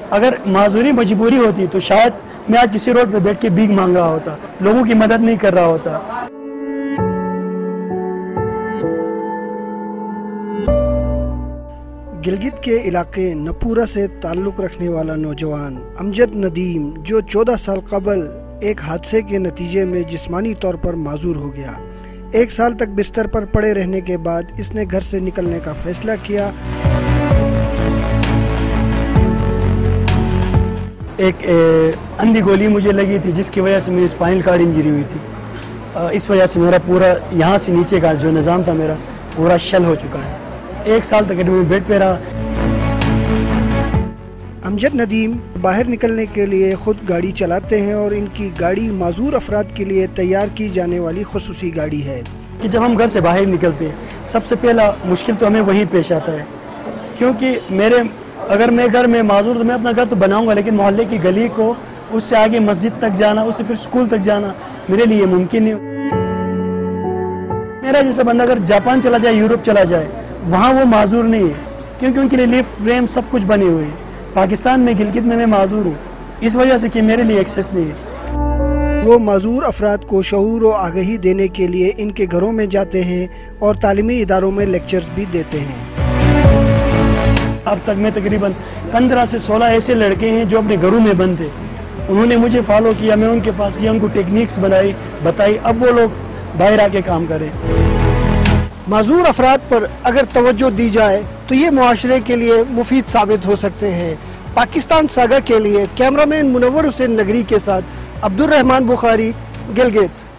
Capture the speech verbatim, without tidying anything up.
اگر معذوری مجبوری ہوتی تو شاید میں آج کسی روڈ پہ بیٹھ کے بھیک مانگ رہا ہوتا، لوگوں کی مدد نہیں کر رہا ہوتا۔ گلگت کے علاقے نپورہ سے تعلق رکھنے والا نوجوان امجد ندیم، جو چودہ سال قبل ایک حادثے کے نتیجے میں جسمانی طور پر معذور ہو گیا، ایک سال تک بستر پر پڑے رہنے کے بعد اس نے گھر سے نکلنے کا فیصلہ کیا۔ ایک اندھی گولی مجھے لگی تھی جس کی وجہ سے میری اسپائنل کارڈ انجری ہوئی تھی، اس وجہ سے میرا پورا یہاں سے نیچے کا جو نظام تھا میرا پورا شل ہو چکا ہے۔ ایک سال تک میں بیڈ پہ رہا۔ امجد ندیم باہر نکلنے کے لیے خود گاڑی چلاتے ہیں اور ان کی گاڑی معذور افراد کے لیے تیار کی جانے والی خصوصی گاڑی ہے۔ کہ جب ہم گھر سے باہر نکلتے ہیں سب سے پہلا مشکل تو ہمیں وہی پیش آتا ہے، کیونکہ میرے اگر میں گھر میں معذور تو میں اپنا گھر تو بناؤں گا، لیکن محلے کی گلی کو اس سے آگے مسجد تک جانا، اس سے پھر اسکول تک جانا میرے لیے ممکن نہیں۔ میرا جیسا بندہ اگر جاپان چلا جائے، یورپ چلا جائے، وہاں وہ معذور نہیں ہے، کیونکہ ان کے لیے لیفٹ فریم سب کچھ بنے ہوئے ہیں۔ پاکستان میں گلگت میں میں معذور ہوں اس وجہ سے کہ میرے لیے ایکسیس نہیں ہے۔ وہ معذور افراد کو شعور و آگہی دینے کے لیے ان کے گھروں میں جاتے ہیں اور تعلیمی اداروں میں لیکچرز بھی دیتے ہیں۔ اب تک میں تقریباً پندرہ سے سولہ ایسے لڑکے ہیں جو اپنے گھروں میں بند تھے، انہوں نے مجھے فالو کیا، میں ان کے پاس گیا، ان کو ٹیکنیکس بنائی بتائی، اب وہ لوگ باہر آ کے کام کریں۔ معذور افراد پر اگر توجہ دی جائے تو یہ معاشرے کے لیے مفید ثابت ہو سکتے ہیں۔ پاکستان ساگا کے لیے کیمرہ مین منور حسین نگری کے ساتھ عبد الرحمان بخاری، گلگت۔